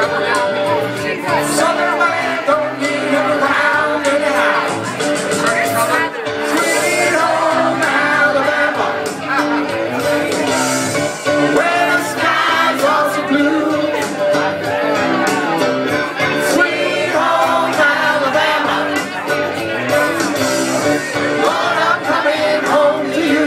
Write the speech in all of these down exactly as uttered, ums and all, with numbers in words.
Southern man don't need him around anyhow. Sweet home Alabama, where the skies are so blue. Sweet home Alabama, Lord, I'm coming home to you.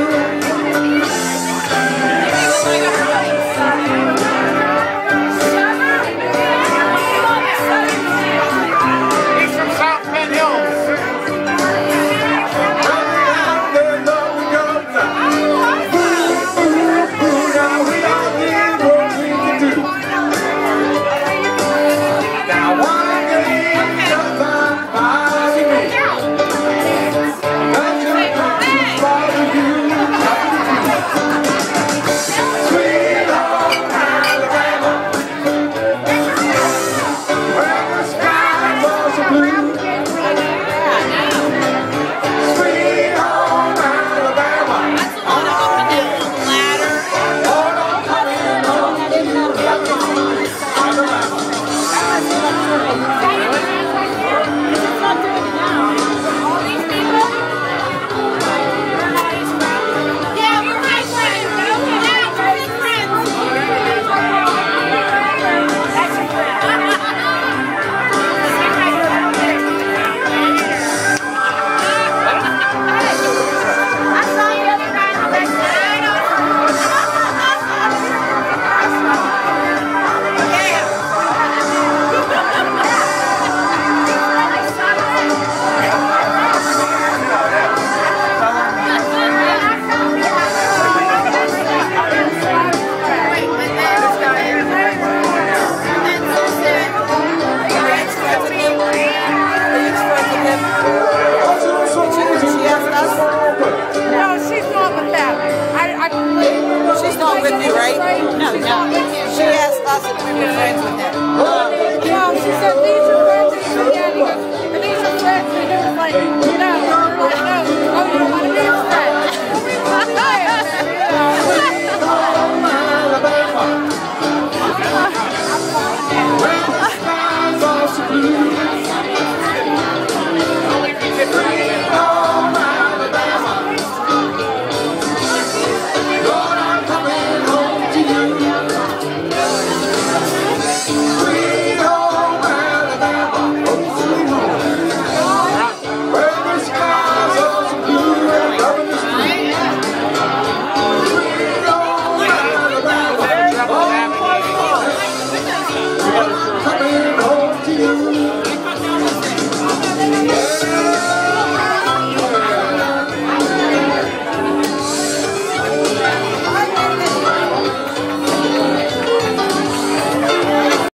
With you, right? No, no. She asked us if we were friends with them. No, she said these are friends, and these are friends, and he was like, no.